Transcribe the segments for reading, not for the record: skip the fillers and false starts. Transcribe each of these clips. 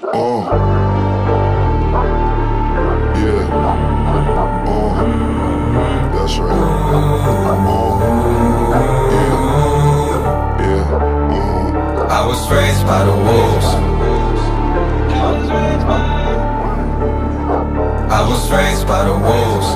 Oh, yeah. Oh, that's right. Oh, yeah. Yeah. I was raised by the wolves. I was raised by the wolves.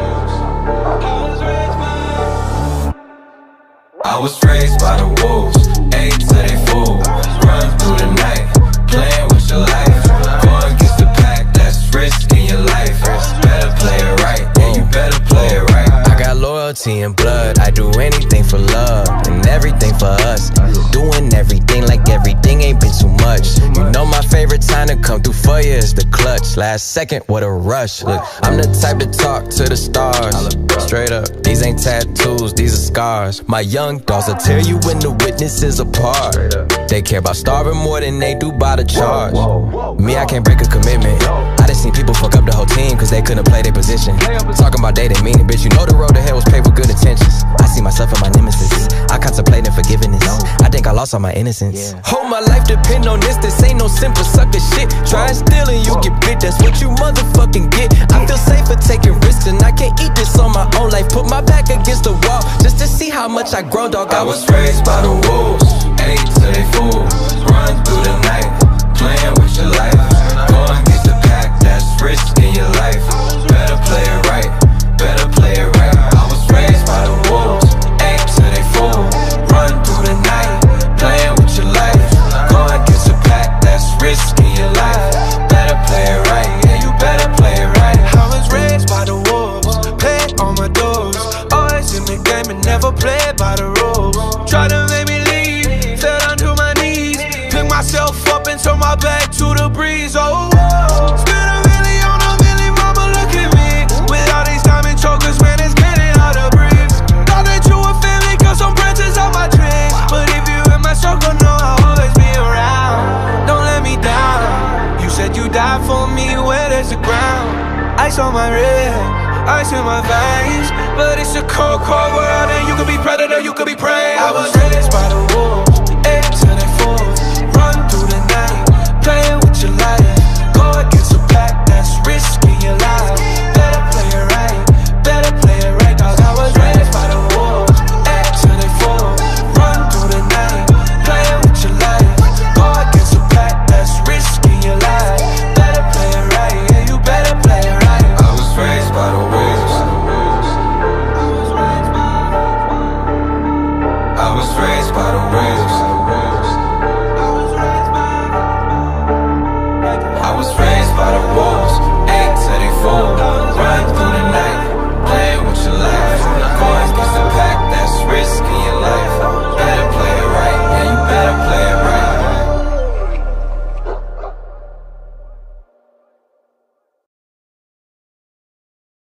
I was raised by the wolves. Ate till they full. Run through the night, playing with your life. Going against the pack, that's risking your life. Better play it right, yeah, you better play it right. I got loyalty and blood, I do anything for love and everything for us. Doing everything like everything ain't been too much. You know my favorite time to come through for you is the clutch. Last second, what a rush. Look, I'm the type to talk to the stars. Straight up, these ain't tattoos, these are scars. My young dogs will tear you when the witnesses apart. They care about starving more than they do by the charge. Me, I can't break a commitment. I done seen people fuck up the whole team cause they couldn't play their position. Talking about they didn't mean it, bitch, you know the road to hell was paved with good intentions. I see myself in my nemesis, I contemplate forgiveness. I think I lost all my innocence. Whole my life depend on this ain't no simple sucker shit. Try and steal and you get bit, that's what you motherfucking get. I feel safer taking risks and I can't eat this on my own life. Put my back against the wall just to see how much I grow, dog. I was raised by the wolves, ate till they full. Run through the night, playing with your life. Going against the pack, that's risking your life. Better play it right, better play it right. I was raised by the wolves, ate till they full. Run through the night, playing with your life. Going against the pack, that's risking your life. Better play it right, yeah, you better play it right. I was raised by the wolves, paid on my doors. Always in the game and never played by the rules. Try to make me leave, fell down to my knees. Pick myself up and turn my back to the breeze. Oh, spend a million on a million, mama, look at me. With all these diamond chokers, man, it's getting hard to breathe. Thought that you were family, cause some branches on my tree. But if you in my circle, know I'll always be around. Don't let me down. You said you died for me, where there's the ground. Ice on my wrist, ice in my veins. But it's a cold, cold world, and you could be predator, you could be prey. I was raised by the wolves.